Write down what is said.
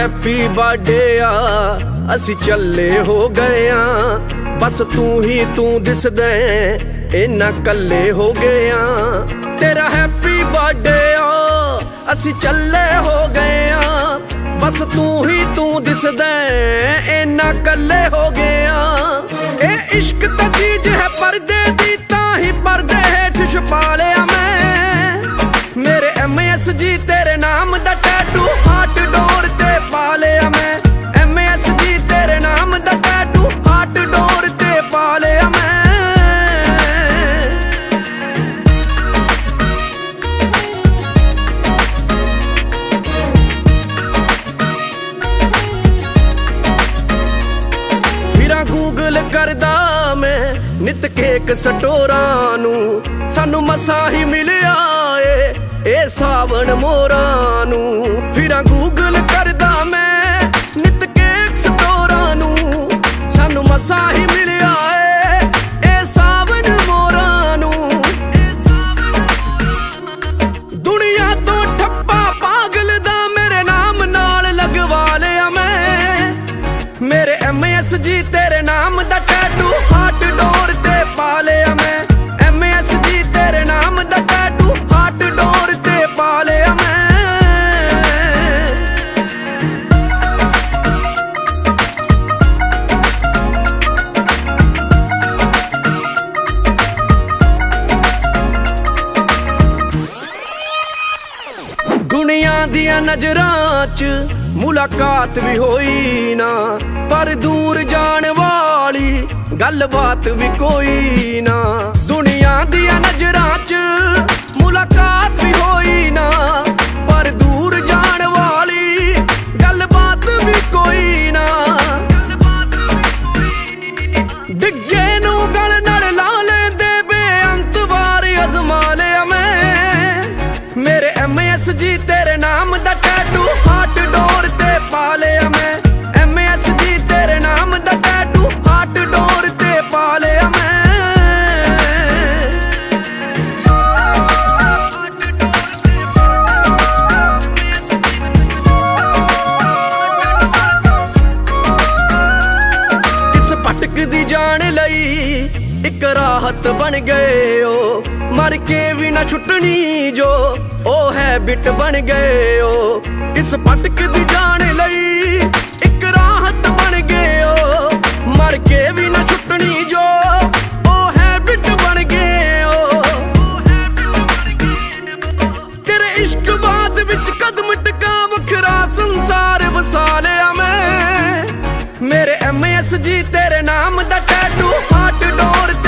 happy birthday आ असी चले हो गए आ बस तू ही तू दिसदे इन्ना कल्ले हो गए आ तेरा हैप्पी बर्थडे आ असी चले हो गए आ बस तू ही तू दिसदे इन्ना कल्ले हो गए आ ए इश्क ता चीज है पर्दे दी ताही पर्दे हेठ छुपा लिया मैं मेरे MSG तेरे नाम दा टैटू हार्ट डोर ते पा लिया मैं MSG तेरे नाम दा टैटू हार्ट डोर ते पा लिया मैं फिरा गूगल करदा मैं नित केक स्टोरां नू सानू मसा ही मिलिया ए सावन मोरां नू फिरा गूगल करदा मैं नित केक स्टोरां नू सानू मसा ही मिलिया ए सावन मोरां नू दुनिया तो ठप्पा पागल दा मेरे नाम नाल लगवा लिया मैं मेरे MSG तेरे नाम दा टैटू हार्ट डोर ते पा लिया मैं MSG तेरे नाम दा टैटू हार्ट डोर ते पा लिया मैं दुनिया दिया नजरां च मुलाकात भी होई ना पर दूर जान वाली गलबात भी कोई ना दुनिया दिया नजरां च मुलाकात भी होई ना पर दूर जान वाली गलबात भी कोई ना डिग्गे नू गल नाल ला लेंदे बेअंत वार अजमा लिया मैं मेरे MSG तेरे नाम दा टैटू हार्ट डोर ते पा लिया मैं MSG तेरे नाम दा टैटू हार्ट डोर ते पा लिया मैं इस भटक दी जान लई इक राहत बन गए ओ मर के भी ना छुटनी जो ओ हैबिट बन गए ओ इस भटक दी जान लई इक राहत बन गए ओ मर के भी ना छुटनी जो ओ हैबिट बन गए ओ तेरे इश्क बाद विच कदम टका वखरा संसार वसा लिया मैं मेरे MSG तेरे नाम दा टैटू हार्ट डोर